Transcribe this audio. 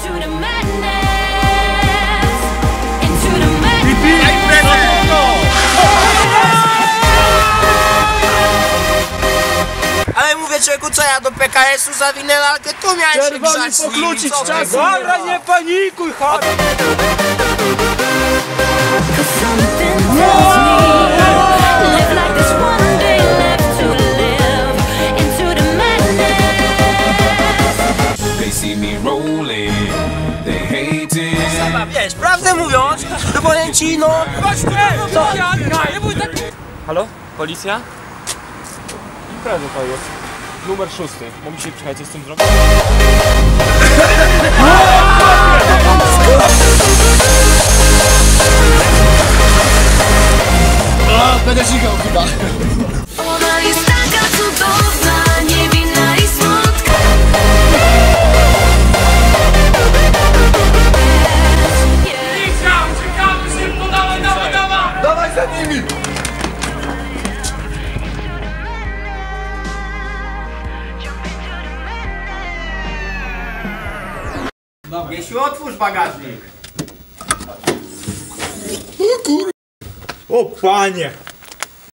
Ale mówię człowieku, co ja do PKS-u zawinę lalkę, tu miałem się grzać z nimi, co czasu. Dobra, nie panikuj, chodź! Wiesz, prawdę mówiąc, to powiem ci, no... Co? Nie bój tak... Halo? Policja? Impreza to jest. Numer 6. Mogliście przyjechać, co z tym zrobić? Będę sikał chyba. Ona jest taka cudowna, niewinna i słodka. Uciekamy szybko, dawaj! Dawaj za nimi! Jeśli otwórz bagażnik. O panie!